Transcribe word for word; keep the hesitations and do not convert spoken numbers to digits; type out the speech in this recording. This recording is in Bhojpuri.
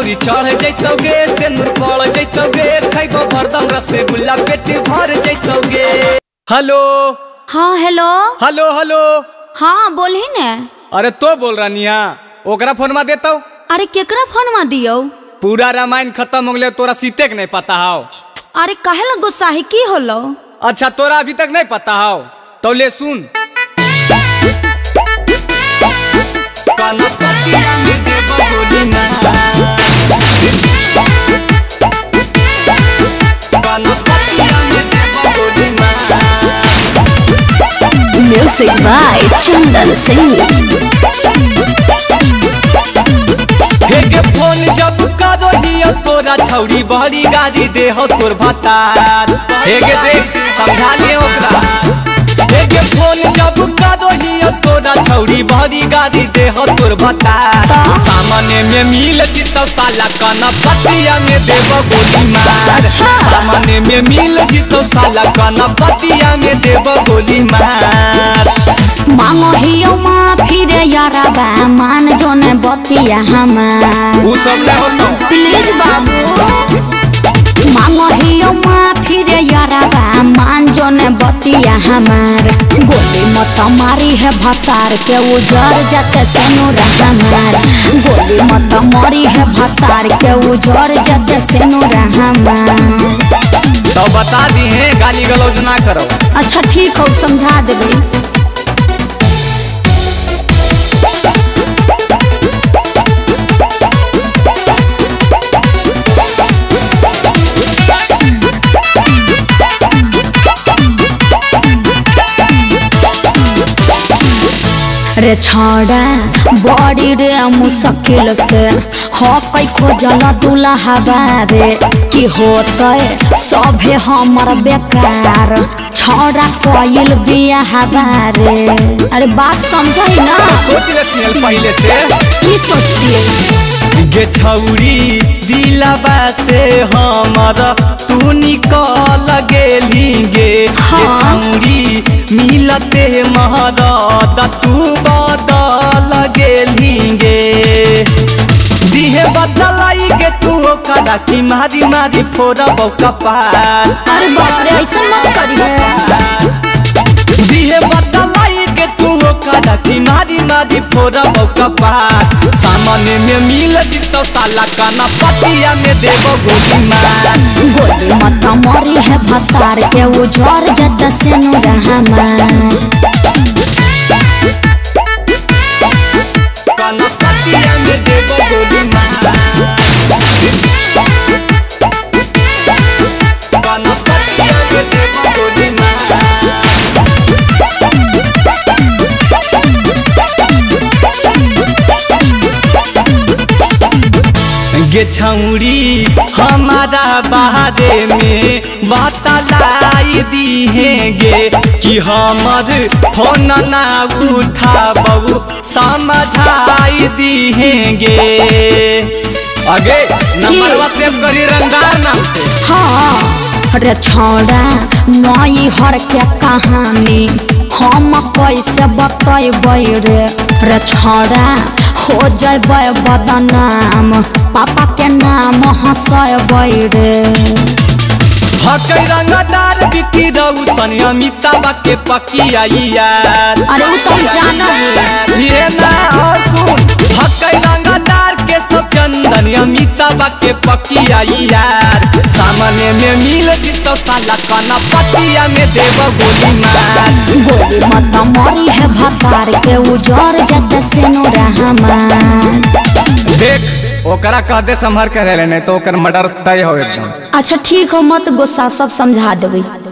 छौरी चढ़ जैतोगे सिंदूर पड़ जैतोगे खैबो भरदम रसगुल्ला पेट भर जैतोगे। हेलो हाँ हेलो हेलो हेलो हाँ बोली ने। अरे तो बोल रनिया ओकरा फोनमा देता। अरे केकरा फोनमा दियो? पूरा रामायण खत्म हो गया तोरा सीते के नहीं पता हो। अरे काहे ला गुस्साही की होलो? अच्छा तोरा अभी तक नहीं पता हो तो ले सुन। Music by Chandan Singh. हेगे फोन जब करो दियो तोरा छौरी बड़ी गाड़ी दे हो तोर भतार। हेगे देख समझा लियो ओकरा। हेगे फोन जब करो दियो तोरा छौरी बड़ी गाड़ी दे हो तोर भतार। सामने में मिल जितो साला काना पतिया में देबो गोली मार। सामने में मिल जितो साला काना पतिया में देबो गोली मार। मांगो हियो माँ फिरे यारा बा मान जोने बतिया हमार। वो सब ले होतो प्लीज बाबू। मांगो हियो माँ फिरे यारा बा मान जोने बतिया हमार। गोली मत मारी है भतार के उजर जाते सेनो हमार। गोली मत मारी है भतार के उजर जाते सेनो हमार। तो बता दी है गाली गलौज ना करो। अच्छा ठीक हो समझा देबे। रे छोड़ा बड़ी रे मुश्किल से हो कई खोजल दुल्हा बारे कि होते सभे हमर बेकार छोड़ा कोयल बियाह बारे। अरे बात समझी ना। सोच लेती पहले से की सोचती गे छौरी दिलवा से हमर तू निकल गेली गे। हाँ। छौरी मिलते महरद तू बदल गेली गे। दिहे बदलाई गे तू ओकरा की मारी मारी फोड़बो कपार। अरे बाप रे ऐसा मत करिए। दिहे बदलाई गे तू ओकरा की मारी मारी फोड़बो कपार। सामने में मिल जितो साला काना पतिया में देबो गोली मार। गोली मत मारी है भतार के उजर जद से नु रहमान। काना पतिया में देबो गोली मार। काना पतिया में देबो गोली मार। गे छौरी हमारा बारे में बतलाई दी है गे कि हमर फोन ना उठाबू समझाई दी है गे। आगे नंबरवा सेव करी रंगदार नाम से। हाँ रे छोड़ा नई हर के कहानी हम कैसे बतैबै रे। रे छोड़ा हो जैबै बदनाम पापा के नाम हंसबै रे। हकै रंगदार बिकी रौशन अमिताभ के पकिया यार। अरे वो तो जानब ये ना सुन हकै रंगदार के सब चंदन अमिताभ के पकिया यार। सामने में मिल जितो साला काना पतिया में देबो गोली मार। गोली मत मारी है भतार के उजर जद से नु रहमान। देख ओकरा कह दे संभर के रहे नहीं तो ओकर मर्डर तय हो एकदम। अच्छा ठीक हो मत गुस्सा सब समझा देबे।